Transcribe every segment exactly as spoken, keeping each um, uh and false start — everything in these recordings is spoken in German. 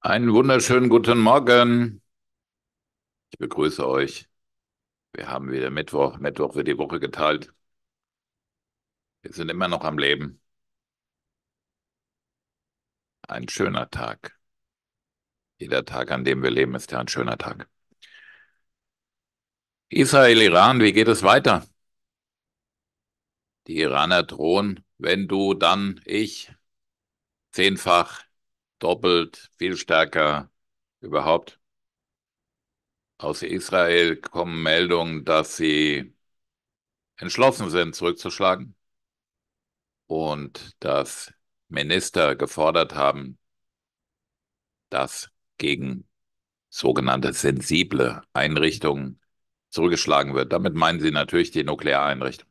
Einen wunderschönen guten Morgen. Ich begrüße euch. Wir haben wieder Mittwoch. Mittwoch wird die Woche geteilt. Wir sind immer noch am Leben. Ein schöner Tag. Jeder Tag, an dem wir leben, ist ja ein schöner Tag. Israel, Iran, wie geht es weiter? Die Iraner drohen, wenn du, dann ich, zehnfach, doppelt, viel stärker überhaupt. Aus Israel kommen Meldungen, dass sie entschlossen sind, zurückzuschlagen und dass Minister gefordert haben, dass gegen sogenannte sensible Einrichtungen zurückgeschlagen wird. Damit meinen sie natürlich die Nukleareinrichtung.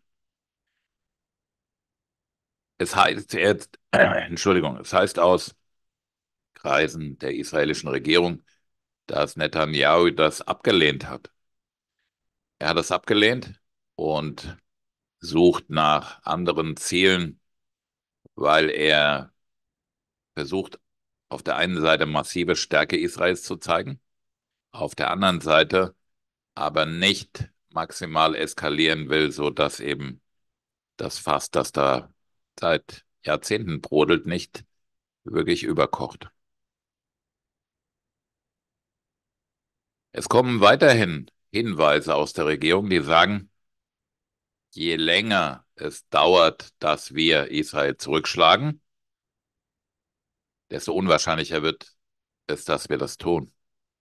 Es heißt jetzt, äh, Entschuldigung, es heißt aus Kreisen der israelischen Regierung, dass Netanyahu das abgelehnt hat. Er hat das abgelehnt und sucht nach anderen Zielen, weil er versucht, auf der einen Seite massive Stärke Israels zu zeigen, auf der anderen Seite aber nicht maximal eskalieren will, so dass eben das Fass, das da seit Jahrzehnten brodelt, nicht wirklich überkocht. Es kommen weiterhin Hinweise aus der Regierung, die sagen, je länger es dauert, dass wir Israel zurückschlagen, desto unwahrscheinlicher wird es, dass wir das tun.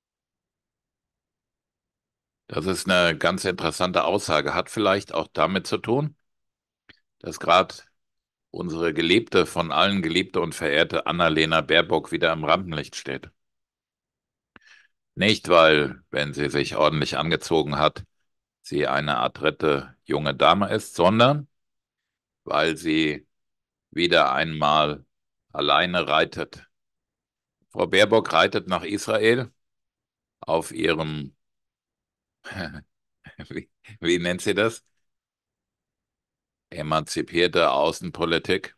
Das ist eine ganz interessante Aussage, hat vielleicht auch damit zu tun, dass gerade unsere geliebte, von allen geliebte und verehrte Annalena Baerbock wieder im Rampenlicht steht. Nicht, weil, wenn sie sich ordentlich angezogen hat, sie eine adrette junge Dame ist, sondern weil sie wieder einmal alleine reitet. Frau Baerbock reitet nach Israel auf ihrem, wie, wie nennt sie das? Emanzipierte Außenpolitik.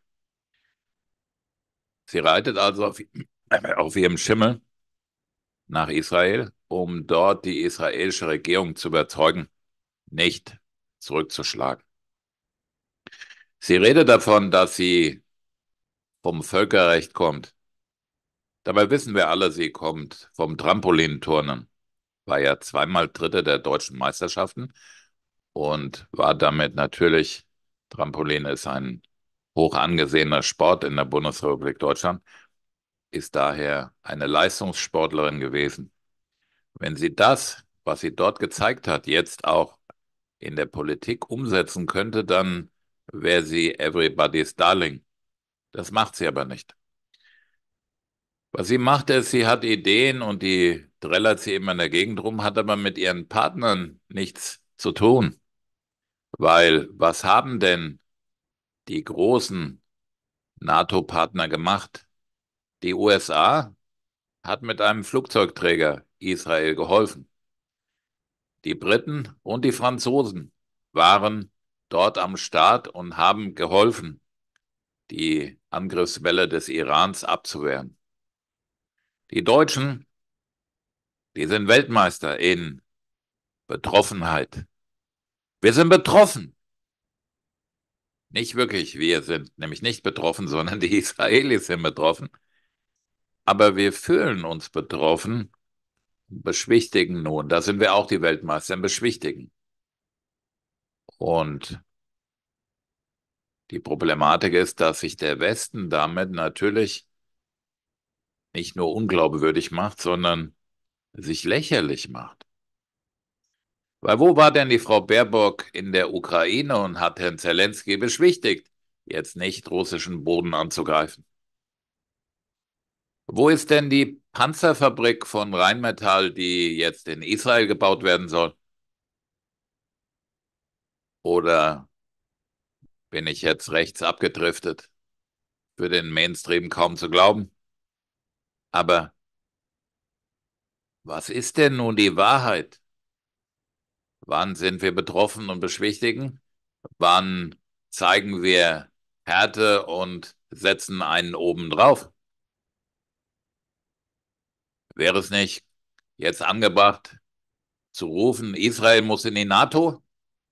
Sie reitet also auf, auf ihrem Schimmel nach Israel, um dort die israelische Regierung zu überzeugen, nicht zurückzuschlagen. Sie redet davon, dass sie vom Völkerrecht kommt. Dabei wissen wir alle, sie kommt vom Trampolinturnen, war ja zweimal Dritte der deutschen Meisterschaften und war damit natürlich, Trampolin ist ein hoch angesehener Sport in der Bundesrepublik Deutschland, ist daher eine Leistungssportlerin gewesen. Wenn sie das, was sie dort gezeigt hat, jetzt auch in der Politik umsetzen könnte, dann wäre sie everybody's darling. Das macht sie aber nicht. Was sie macht, ist, sie hat Ideen und die trällert sie immer in der Gegend rum, hat aber mit ihren Partnern nichts zu tun. Weil was haben denn die großen NATO-Partner gemacht? Die U S A hat mit einem Flugzeugträger Israel geholfen. Die Briten und die Franzosen waren dort am Start und haben geholfen, die Angriffswelle des Irans abzuwehren. Die Deutschen, die sind Weltmeister in Betroffenheit. Wir sind betroffen. Nicht wirklich, wir sind nämlich nicht betroffen, sondern die Israelis sind betroffen. Aber wir fühlen uns betroffen, beschwichtigen nun. Da sind wir auch die Weltmeister im Beschwichtigen. Und die Problematik ist, dass sich der Westen damit natürlich nicht nur unglaubwürdig macht, sondern sich lächerlich macht. Weil wo war denn die Frau Baerbock in der Ukraine und hat Herrn Zelensky beschwichtigt, jetzt nicht russischen Boden anzugreifen? Wo ist denn die Panzerfabrik von Rheinmetall, die jetzt in Israel gebaut werden soll? Oder bin ich jetzt rechts abgedriftet? Für den Mainstream kaum zu glauben. Aber was ist denn nun die Wahrheit? Wann sind wir betroffen und beschwichtigen? Wann zeigen wir Härte und setzen einen oben drauf? Wäre es nicht jetzt angebracht zu rufen, Israel muss in die NATO?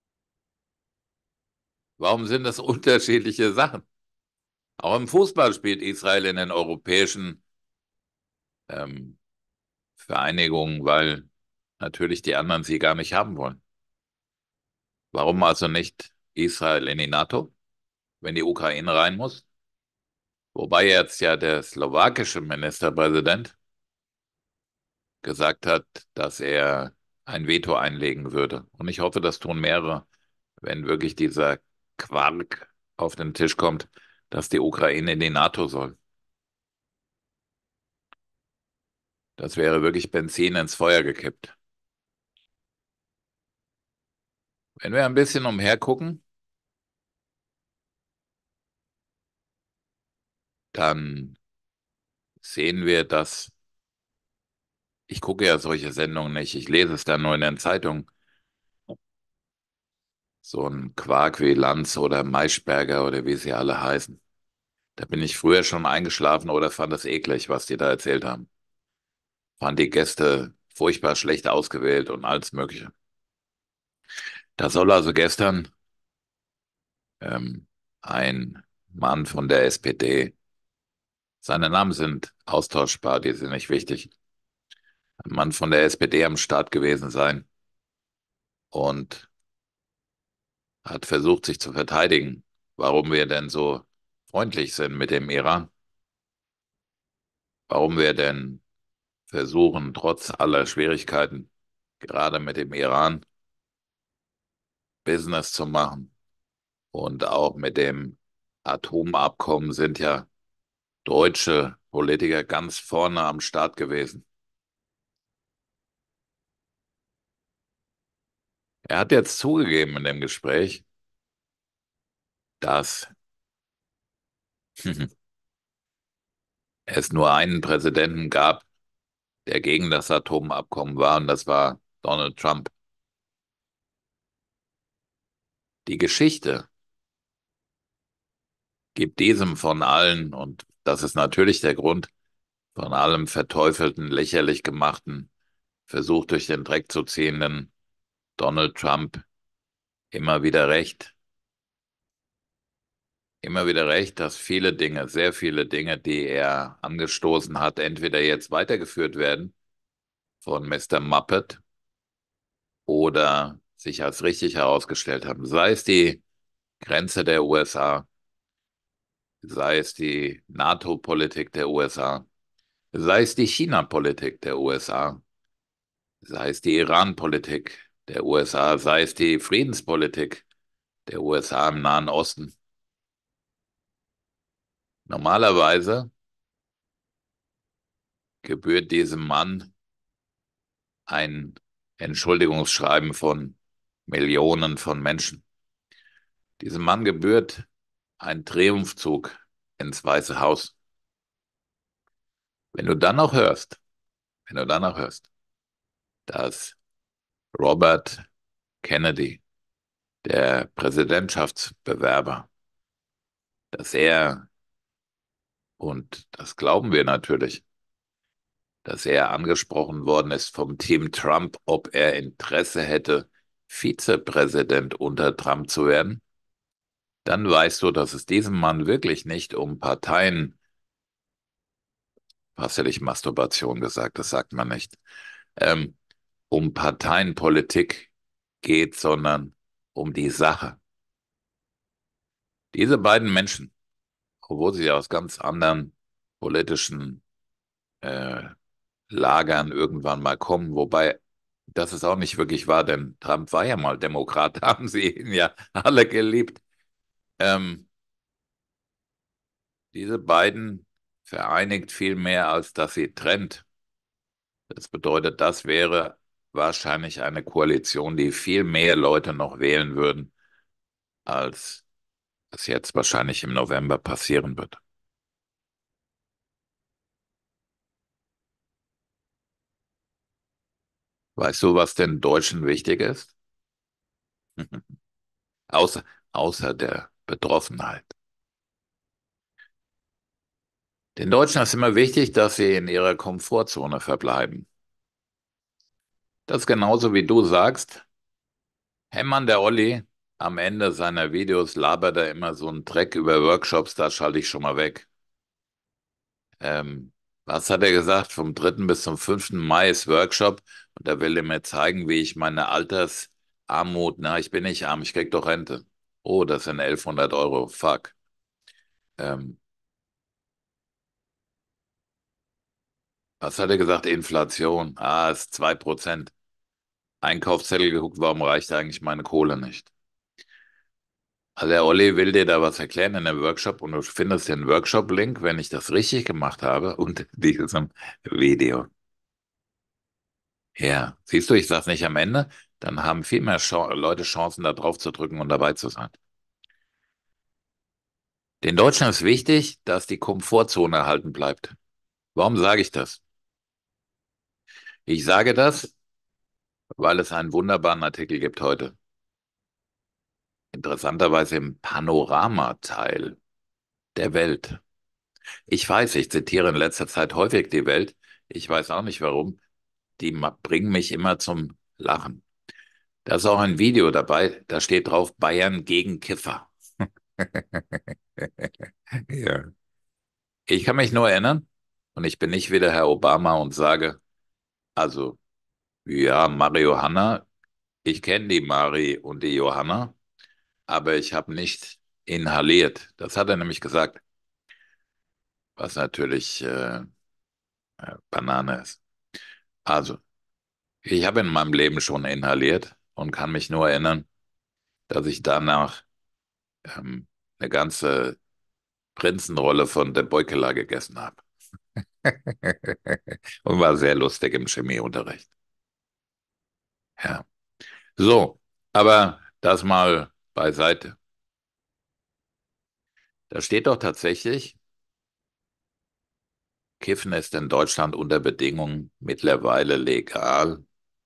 Warum sind das unterschiedliche Sachen? Auch im Fußball spielt Israel in den europäischen ähm, Vereinigungen, weil natürlich die anderen sie gar nicht haben wollen. Warum also nicht Israel in die NATO, wenn die Ukraine rein muss? Wobei jetzt ja der slowakische Ministerpräsident gesagt hat, dass er ein Veto einlegen würde. Und ich hoffe, das tun mehrere, wenn wirklich dieser Quark auf den Tisch kommt, dass die Ukraine in die NATO soll. Das wäre wirklich Benzin ins Feuer gekippt. Wenn wir ein bisschen umhergucken, dann sehen wir, dass ich gucke ja solche Sendungen nicht, ich lese es dann nur in den Zeitungen. So ein Quark wie Lanz oder Maischberger oder wie sie alle heißen. Da bin ich früher schon eingeschlafen oder fand es eklig, was die da erzählt haben. Fand die Gäste furchtbar schlecht ausgewählt und alles Mögliche. Da soll also gestern ähm, ein Mann von der S P D, seine Namen sind austauschbar, die sind nicht wichtig, ein Mann von der S P D am Start gewesen sein und hat versucht, sich zu verteidigen, warum wir denn so freundlich sind mit dem Iran, warum wir denn versuchen, trotz aller Schwierigkeiten, gerade mit dem Iran, Business zu machen. Und auch mit dem Atomabkommen sind ja deutsche Politiker ganz vorne am Start gewesen. Er hat jetzt zugegeben in dem Gespräch, dass es nur einen Präsidenten gab, der gegen das Atomabkommen war, und das war Donald Trump. Die Geschichte gibt diesem von allen, und das ist natürlich der Grund, von allem verteufelten, lächerlich gemachten, versucht durch den Dreck zu ziehenden Donald Trump immer wieder recht. Immer wieder recht, dass viele Dinge, sehr viele Dinge, die er angestoßen hat, entweder jetzt weitergeführt werden von Mister Muppet oder sich als richtig herausgestellt haben. Sei es die Grenze der U S A, sei es die NATO-Politik der U S A, sei es die China-Politik der U S A, sei es die Iran-Politik der U S A, sei es die Friedenspolitik der U S A im Nahen Osten. Normalerweise gebührt diesem Mann ein Entschuldigungsschreiben von Millionen von Menschen. Diesem Mann gebührt ein Triumphzug ins Weiße Haus. Wenn du dann noch hörst, wenn du dann noch hörst, dass Robert Kennedy, der Präsidentschaftsbewerber, dass er, und das glauben wir natürlich, dass er angesprochen worden ist vom Team Trump, ob er Interesse hätte, Vizepräsident unter Trump zu werden, dann weißt du, dass es diesem Mann wirklich nicht um Parteien, hast ja nicht Masturbation gesagt, das sagt man nicht, ähm, um Parteienpolitik geht, sondern um die Sache. Diese beiden Menschen, obwohl sie aus ganz anderen politischen äh, Lagern irgendwann mal kommen, wobei das ist auch nicht wirklich wahr, denn Trump war ja mal Demokrat, haben sie ihn ja alle geliebt. Ähm, diese beiden vereinigt viel mehr, als dass sie trennt. Das bedeutet, das wäre wahrscheinlich eine Koalition, die viel mehr Leute noch wählen würden, als es jetzt wahrscheinlich im November passieren wird. Weißt du, was den Deutschen wichtig ist? Außer, außer der Betroffenheit. Den Deutschen ist immer wichtig, dass sie in ihrer Komfortzone verbleiben. Das ist genauso wie du sagst. Hemmann, der Olli, am Ende seiner Videos labert er immer so einen Dreck über Workshops, da schalte ich schon mal weg. Ähm, Was hat er gesagt? Vom dritten bis zum fünften Mai ist Workshop und da will er mir zeigen, wie ich meine Altersarmut, na, ich bin nicht arm, ich krieg doch Rente. Oh, das sind elfhundert Euro, fuck. Ähm, Was hat er gesagt? Inflation. Ah, ist zwei Prozent. Einkaufszettel geguckt, warum reicht eigentlich meine Kohle nicht? Also der Olli will dir da was erklären in dem Workshop und du findest den Workshop-Link, wenn ich das richtig gemacht habe, unter diesem Video. Ja, siehst du, ich sag's nicht am Ende, dann haben viel mehr Chance, Leute Chancen, da drauf zu drücken und dabei zu sein. Den Deutschen ist wichtig, dass die Komfortzone erhalten bleibt. Warum sage ich das? Ich sage das, weil es einen wunderbaren Artikel gibt heute. Interessanterweise im Panorama-Teil der Welt. Ich weiß, ich zitiere in letzter Zeit häufig die Welt. Ich weiß auch nicht warum. Die ma- bringen mich immer zum Lachen. Da ist auch ein Video dabei, da steht drauf Bayern gegen Kiffer. Ja. Ich kann mich nur erinnern, und ich bin nicht wieder Herr Obama und sage, also, ja, Marihuana, ich kenne die Mari und die Johanna, aber ich habe nicht inhaliert. Das hat er nämlich gesagt, was natürlich äh, äh, Banane ist. Also, ich habe in meinem Leben schon inhaliert und kann mich nur erinnern, dass ich danach ähm, eine ganze Prinzenrolle von der Beukeler gegessen habe. Und war sehr lustig im Chemieunterricht. Ja. So, aber das mal beiseite. Da steht doch tatsächlich, Kiffen ist in Deutschland unter Bedingungen mittlerweile legal.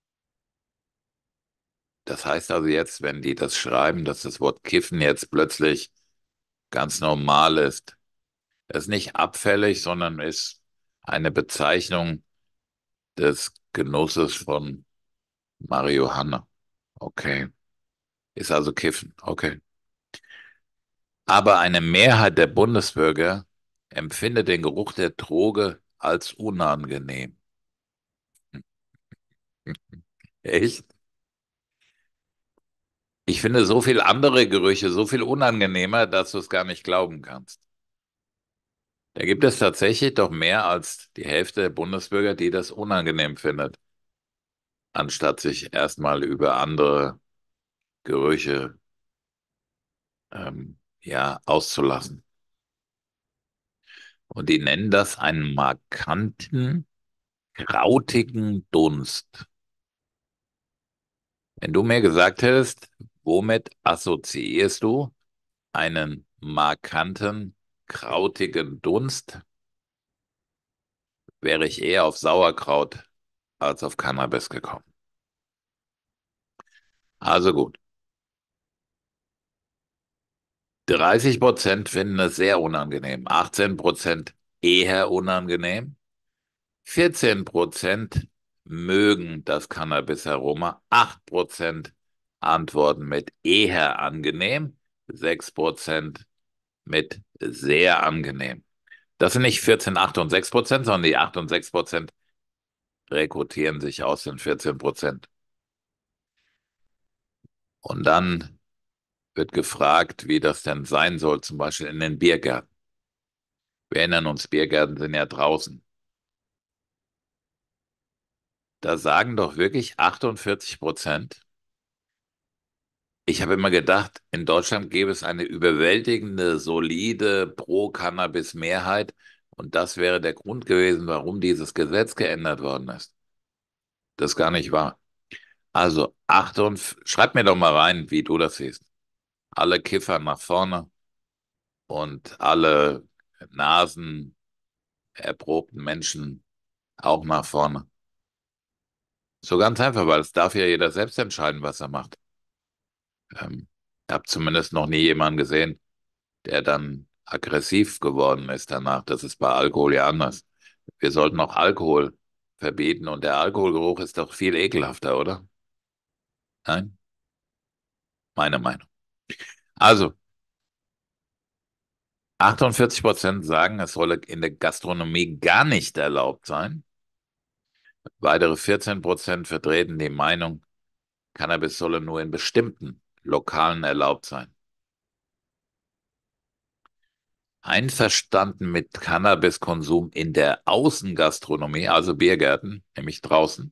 Das heißt also jetzt, wenn die das schreiben, dass das Wort Kiffen jetzt plötzlich ganz normal ist. Das ist nicht abfällig, sondern ist eine Bezeichnung des Genusses von Marihuana. Okay. Ist also Kiffen. Okay. Aber eine Mehrheit der Bundesbürger empfindet den Geruch der Droge als unangenehm. Echt? Ich finde so viel andere Gerüche so viel unangenehmer, dass du es gar nicht glauben kannst. Da gibt es tatsächlich doch mehr als die Hälfte der Bundesbürger, die das unangenehm findet, anstatt sich erstmal über andere Gerüche ähm, ja, auszulassen. Und die nennen das einen markanten, krautigen Dunst. Wenn du mir gesagt hättest, womit assoziierst du einen markanten, krautigen Dunst, wäre ich eher auf Sauerkraut als auf Cannabis gekommen. Also gut. dreißig Prozent finden es sehr unangenehm, achtzehn Prozent eher unangenehm, vierzehn Prozent mögen das Cannabis-Aroma, acht Prozent antworten mit eher angenehm, sechs Prozent mit sehr angenehm. Das sind nicht vierzehn, acht und sechs Prozent, sondern die acht und sechs Prozent rekrutieren sich aus den vierzehn Prozent. Und dann wird gefragt, wie das denn sein soll, zum Beispiel in den Biergärten. Wir erinnern uns, Biergärten sind ja draußen. Da sagen doch wirklich achtundvierzig Prozent. Ich habe immer gedacht, in Deutschland gäbe es eine überwältigende, solide Pro-Cannabis-Mehrheit und das wäre der Grund gewesen, warum dieses Gesetz geändert worden ist. Das ist gar nicht wahr. Also, Achtung, schreib mir doch mal rein, wie du das siehst. Alle Kiffer nach vorne und alle Nasen erprobten Menschen auch nach vorne. So ganz einfach, weil es darf ja jeder selbst entscheiden, was er macht. Ähm, Ich habe zumindest noch nie jemanden gesehen, der dann aggressiv geworden ist danach. Das ist bei Alkohol ja anders. Wir sollten auch Alkohol verbieten und der Alkoholgeruch ist doch viel ekelhafter, oder? Nein? Meine Meinung. Also, achtundvierzig Prozent sagen, es solle in der Gastronomie gar nicht erlaubt sein. Weitere vierzehn Prozent vertreten die Meinung, Cannabis solle nur in bestimmten Lokalen erlaubt sein. Einverstanden mit Cannabiskonsum in der Außengastronomie, also Biergärten, nämlich draußen,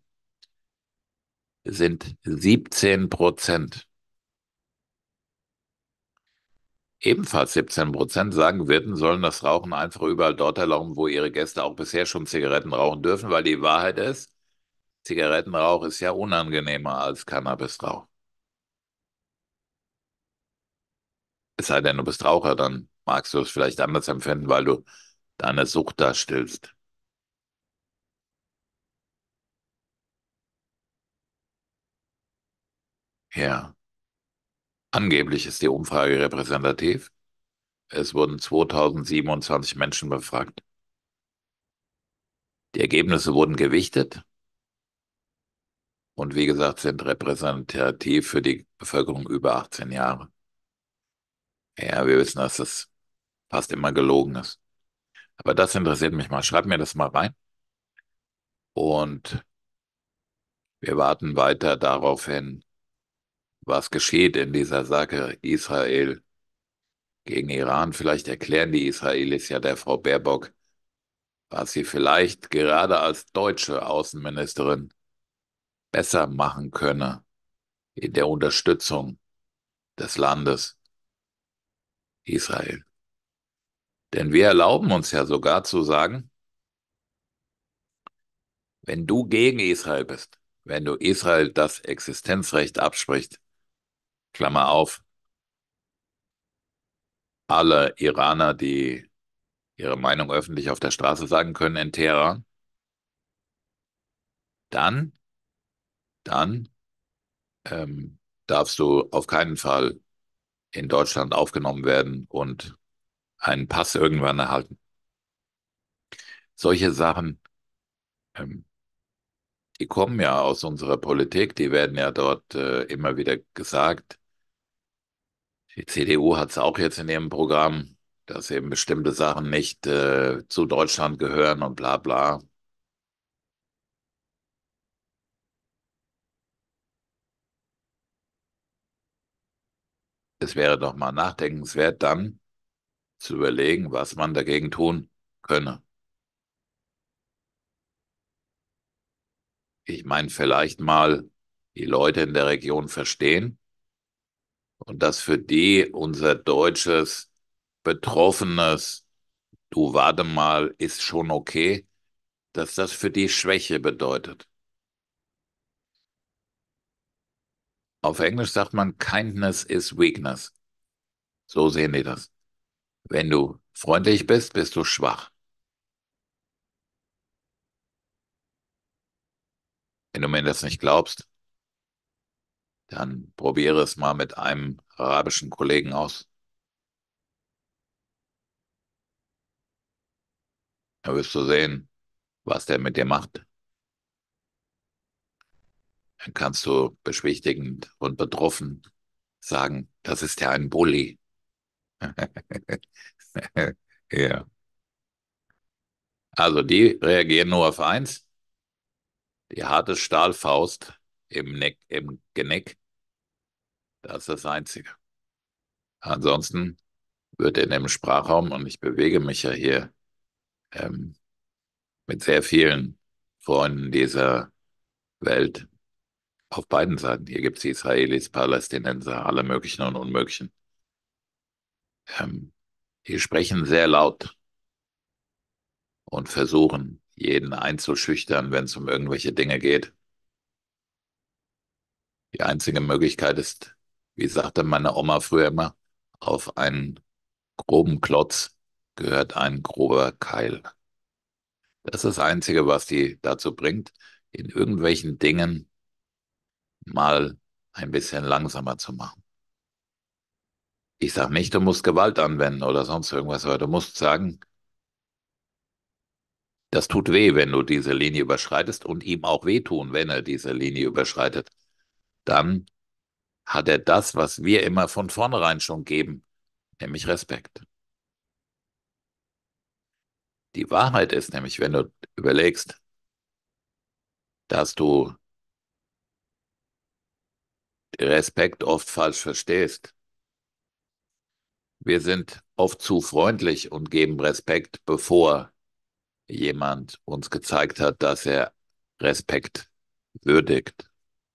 sind siebzehn Prozent. Ebenfalls siebzehn Prozent sagen, Wirten sollen das Rauchen einfach überall dort erlauben, wo ihre Gäste auch bisher schon Zigaretten rauchen dürfen, weil die Wahrheit ist, Zigarettenrauch ist ja unangenehmer als Cannabisrauch. Es sei denn, du bist Raucher, dann magst du es vielleicht anders empfinden, weil du deine Sucht da stillst. Ja, angeblich ist die Umfrage repräsentativ. Es wurden zweitausendsiebenundzwanzig Menschen befragt. Die Ergebnisse wurden gewichtet und wie gesagt sind repräsentativ für die Bevölkerung über achtzehn Jahre. Ja, wir wissen, dass das fast immer gelogen ist. Aber das interessiert mich mal. Schreib mir das mal rein. Und wir warten weiter darauf hin, was geschieht in dieser Sache Israel gegen Iran. Vielleicht erklären die Israelis ja der Frau Baerbock, was sie vielleicht gerade als deutsche Außenministerin besser machen könne in der Unterstützung des Landes Israel. Denn wir erlauben uns ja sogar zu sagen, wenn du gegen Israel bist, wenn du Israel das Existenzrecht absprichst, Klammer auf, alle Iraner, die ihre Meinung öffentlich auf der Straße sagen können in Teheran, dann, dann ähm, darfst du auf keinen Fall in Deutschland aufgenommen werden und einen Pass irgendwann erhalten. Solche Sachen, ähm, die kommen ja aus unserer Politik, die werden ja dort äh, immer wieder gesagt. Die C D U hat es auch jetzt in ihrem Programm, dass eben bestimmte Sachen nicht äh, zu Deutschland gehören und bla bla. Es wäre doch mal nachdenkenswert, dann zu überlegen, was man dagegen tun könne. Ich meine, vielleicht mal die Leute in der Region verstehen und dass für die unser deutsches, betroffenes, du warte mal, ist schon okay, dass das für die Schwäche bedeutet. Auf Englisch sagt man, Kindness is weakness. So sehen die das. Wenn du freundlich bist, bist du schwach. Wenn du mir das nicht glaubst, dann probiere es mal mit einem arabischen Kollegen aus. Da wirst du sehen, was der mit dir macht. Dann kannst du beschwichtigend und betroffen sagen, das ist ja ein Bully. Ja. Also die reagieren nur auf eins, die harte Stahlfaust im Neck, im Genick, das ist das Einzige. Ansonsten wird in dem Sprachraum, und ich bewege mich ja hier ähm, mit sehr vielen Freunden dieser Welt auf beiden Seiten. Hier gibt es Israelis, Palästinenser, alle möglichen und unmöglichen. Ähm, die sprechen sehr laut und versuchen, jeden einzuschüchtern, wenn es um irgendwelche Dinge geht. Die einzige Möglichkeit ist, wie sagte meine Oma früher immer, auf einen groben Klotz gehört ein grober Keil. Das ist das Einzige, was die dazu bringt, in irgendwelchen Dingen mal ein bisschen langsamer zu machen. Ich sage nicht, du musst Gewalt anwenden oder sonst irgendwas, aber du musst sagen, das tut weh, wenn du diese Linie überschreitest und ihm auch wehtun, wenn er diese Linie überschreitet. Dann hat er das, was wir immer von vornherein schon geben, nämlich Respekt. Die Wahrheit ist nämlich, wenn du überlegst, dass du Respekt oft falsch verstehst. Wir sind oft zu freundlich und geben Respekt, bevor jemand uns gezeigt hat, dass er Respekt würdigt.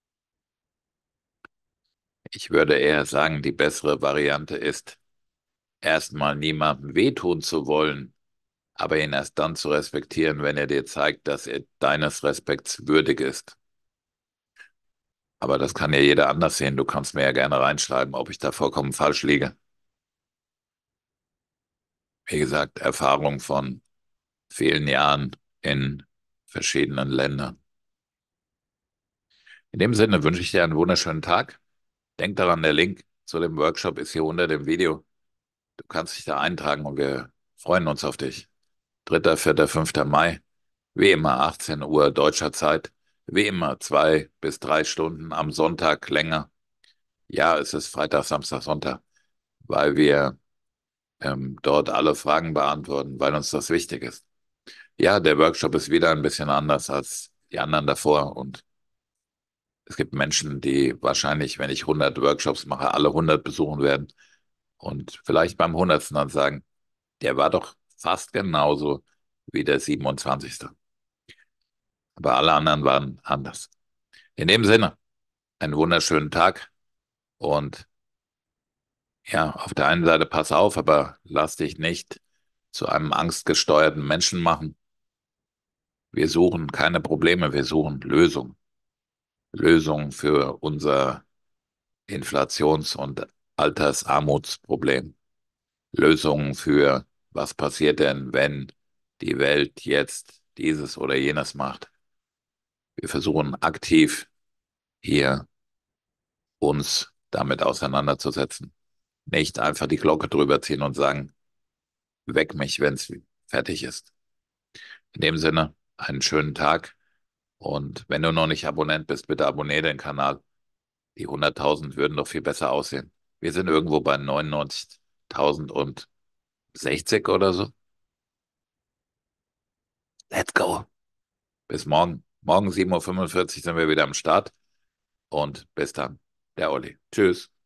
Ich würde eher sagen, die bessere Variante ist, erstmal niemandem wehtun zu wollen, aber ihn erst dann zu respektieren, wenn er dir zeigt, dass er deines Respekts würdig ist. Aber das kann ja jeder anders sehen. Du kannst mir ja gerne reinschreiben, ob ich da vollkommen falsch liege. Wie gesagt, Erfahrung von vielen Jahren in verschiedenen Ländern. In dem Sinne wünsche ich dir einen wunderschönen Tag. Denk daran, der Link zu dem Workshop ist hier unter dem Video. Du kannst dich da eintragen und wir freuen uns auf dich. dritter., vierter., fünfter Mai, wie immer achtzehn Uhr deutscher Zeit, wie immer zwei bis drei Stunden am Sonntag länger. Ja, es ist Freitag, Samstag, Sonntag, weil wir ähm, dort alle Fragen beantworten, weil uns das wichtig ist. Ja, der Workshop ist wieder ein bisschen anders als die anderen davor und es gibt Menschen, die wahrscheinlich, wenn ich hundert Workshops mache, alle hundert besuchen werden und vielleicht beim hundertsten dann sagen, der war doch fast genauso wie der siebenundzwanzigste. Aber alle anderen waren anders. In dem Sinne, einen wunderschönen Tag und ja, auf der einen Seite pass auf, aber lass dich nicht zu einem angstgesteuerten Menschen machen. Wir suchen keine Probleme, wir suchen Lösungen. Lösungen für unser Inflations- und Altersarmutsproblem. Lösungen für, was passiert denn, wenn die Welt jetzt dieses oder jenes macht. Wir versuchen aktiv hier uns damit auseinanderzusetzen. Nicht einfach die Glocke drüber ziehen und sagen, weck mich, wenn es fertig ist. In dem Sinne, einen schönen Tag und wenn du noch nicht Abonnent bist, bitte abonniere den Kanal. Die hunderttausend würden doch viel besser aussehen. Wir sind irgendwo bei neunundneunzigtausendsechzig oder so. Let's go. Bis morgen. Morgen sieben Uhr fünfundvierzig sind wir wieder am Start und bis dann. Der Olli. Tschüss.